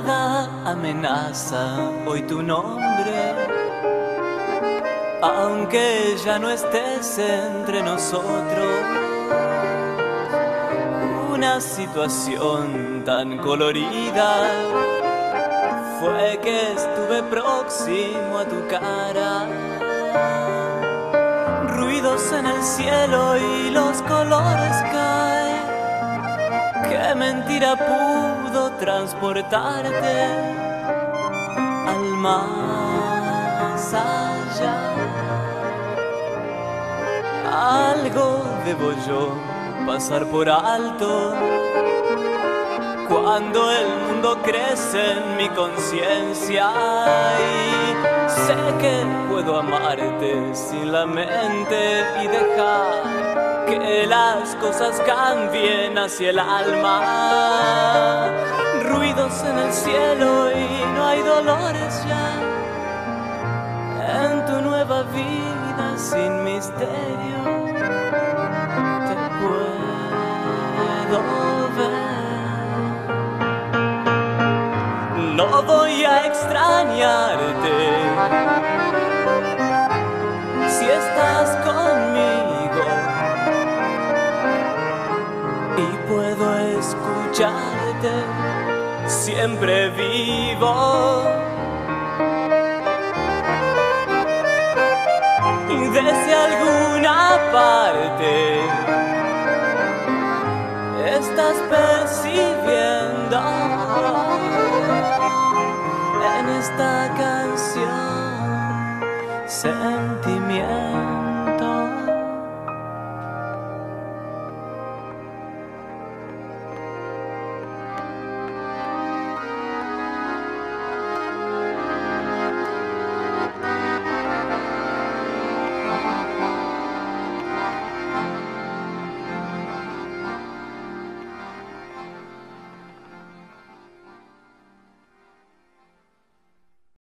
nada amenaza hoy tu nombre, aunque ya no estés entre nosotros. Una situación tan colorida fue que estuve próximo a tu cara. Ruidos en el cielo y los colores caen. Qué mentira pudo transportarte al más allá. Algo debo yo pasar por alto cuando el mundo crece en mi conciencia, y sé que puedo amarte sin la mente y dejar que las cosas cambien hacia el alma. Ruidos en el cielo y no hay dolores ya en tu nueva vida sin misterio. Te puedo ver. No voy a extrañarte si estás conmigo, y puedo escucharte siempre vivo. Y desde alguna parte estás percibiendo en esta canción sentimientos.